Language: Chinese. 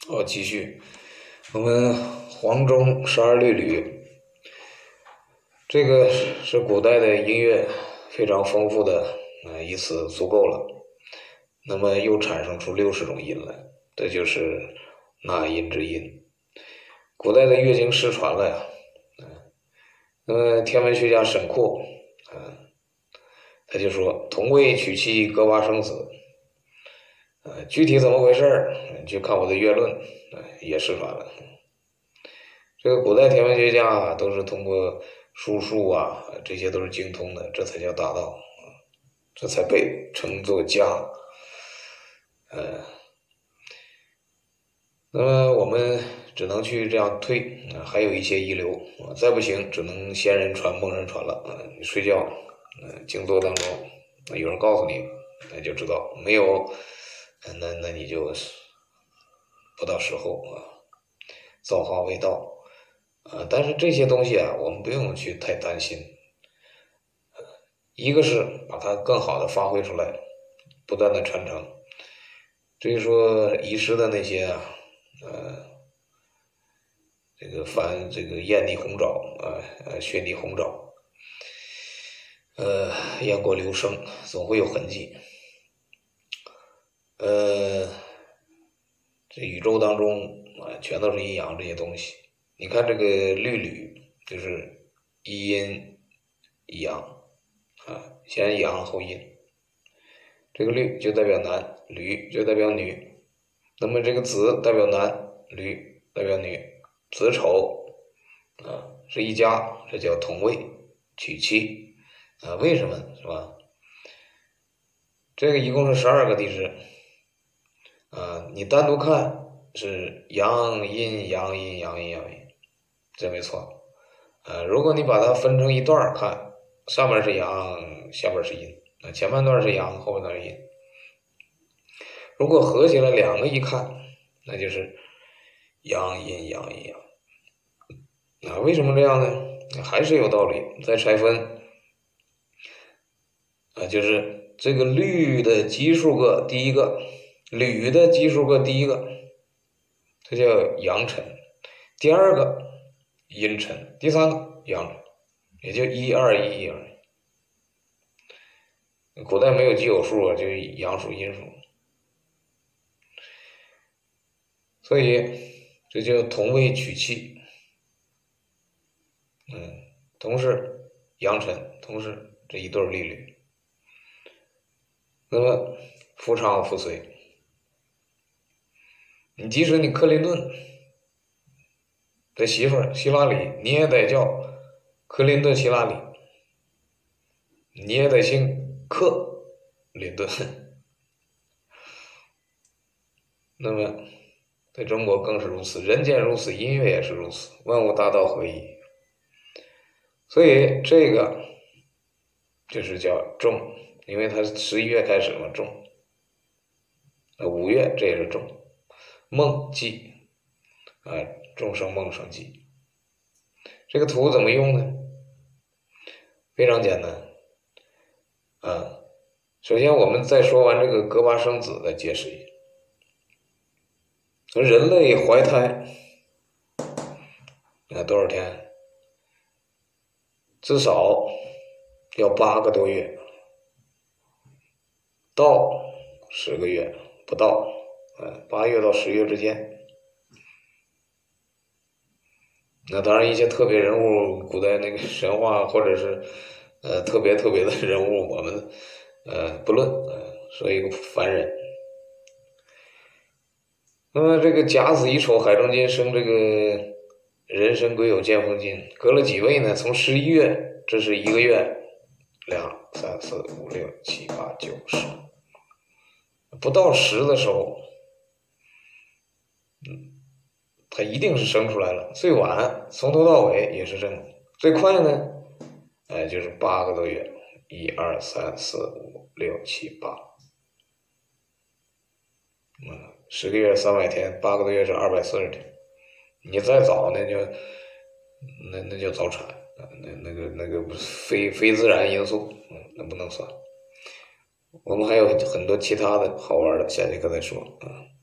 继续，我们黄钟十二律吕，这个是古代的音乐非常丰富的，以此足够了。那么又产生出60种音来，这就是纳音之音。古代的乐经失传了呀，那么天文学家沈括，他就说同位取气各八生子，具体怎么回事你去看我的乐论，也失传了。这个古代天文学家都是通过术数啊，这些都是精通的，这才叫大道，这才被称作家。那么我们只能去这样推，还有一些遗留，再不行只能仙人传梦人传了。你睡觉，静坐当中，有人告诉你，那就知道；没有，那你就不到时候造化未到。但是这些东西我们不用去太担心。一个是把它更好的发挥出来，不断的传承。至于说遗失的那些这个翻这个燕泥红爪血泥红爪，雁过留声，总会有痕迹。这宇宙当中全都是阴阳这些东西。你看这个律吕，就是一阴一阳先阳后阴。这个律就代表男，吕就代表女。那么这个子代表男，吕代表女，子丑是一家，这叫同位娶妻为什么是吧？这个一共是12个地支你单独看是阳阴阳阴阳阴阳阴，这没错如果你把它分成一段看，上面是阳，下边是阴，前半段是阳，后半段是阴。如果合起来两个一看，那就是阳阴阳阴阳。为什么这样呢？还是有道理。再拆分就是这个律的奇数个第一个，吕的奇数个第一个，这叫阳辰；第二个阴辰；第三个阳辰，也就1、2、1、1、2。古代没有奇偶数就是阳数阴数，所以这叫同位取气。同是阳辰，同是这一对律吕。那么夫唱妇随，你即使你克林顿的媳妇希拉里，你也得叫克林顿希拉里，你也得姓克林顿。那么在中国更是如此，人间如此，音乐也是如此，万物大道合一。所以这个就是叫仲，因为它11月开始嘛，仲，5月这也是仲，梦季众生梦生季。这个图怎么用呢？非常简单首先我们再说完这个格八生子，再解释一下。人类怀胎多少天？至少要8个多月，到10个月不到，8月到10月之间。那当然一些特别人物，古代那个神话或者是特别的人物，我们不论说一个凡人。那么这个甲子乙丑海中金生这个壬申癸酉建逢金，隔了几位呢？从11月，这是1个月，2、3、4、5、6、7、8、9、10，不到10的时候，它一定是生出来了。最晚从头到尾也是这样，最快呢，就是8个多月，1、2、3、4、5、6、7、8。10个月300天，8个多月是240天。你再早那就早产，那个非自然因素，那不能算。我们还有很多其他的好玩的，下节课再说